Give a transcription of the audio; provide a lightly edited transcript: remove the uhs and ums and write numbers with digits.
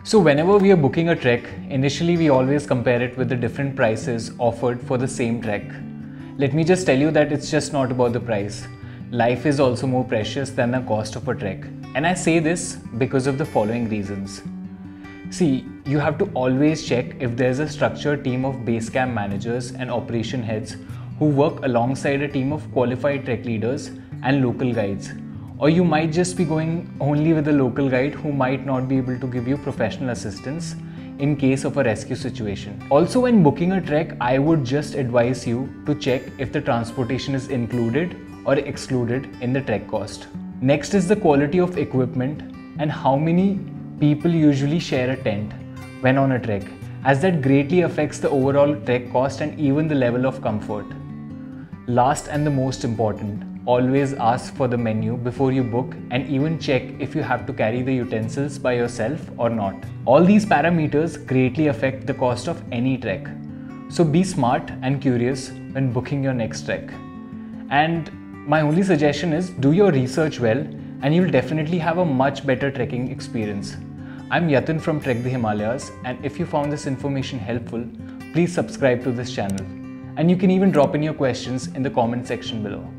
So whenever we are booking a trek, initially we always compare it with the different prices offered for the same trek. Let me just tell you that it's just not about the price. Life is also more precious than the cost of a trek. And I say this because of the following reasons. See, you have to always check if there's a structured team of base camp managers and operation heads who work alongside a team of qualified trek leaders and local guides. Or you might just be going only with a local guide who might not be able to give you professional assistance in case of a rescue situation. Also, when booking a trek, I would just advise you to check if the transportation is included or excluded in the trek cost. Next is the quality of equipment and how many people usually share a tent when on a trek, as that greatly affects the overall trek cost and even the level of comfort. Last and the most important, always ask for the menu before you book and even check if you have to carry the utensils by yourself or not. All these parameters greatly affect the cost of any trek. So be smart and curious when booking your next trek. And my only suggestion is do your research well and you'll definitely have a much better trekking experience. I'm Yatin from Trek the Himalayas, and if you found this information helpful, please subscribe to this channel. And you can even drop in your questions in the comment section below.